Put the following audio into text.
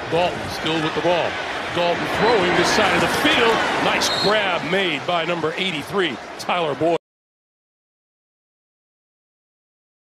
Dalton still with the ball. Dalton throwing this side of the field. Nice grab made by number 83, Tyler Boyd.